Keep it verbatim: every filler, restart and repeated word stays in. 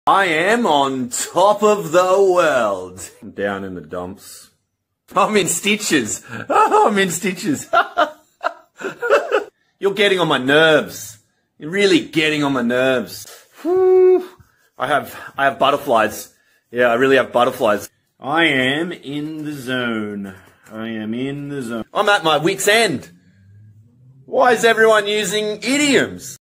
I am on top of the world. Down in the dumps. I'm in stitches. Oh, I'm in stitches. You're getting on my nerves. You're really getting on my nerves. Whew. I have, I have butterflies. Yeah, I really have butterflies. I am in the zone. I am in the zone. I'm at my wit's end. Why is everyone using idioms?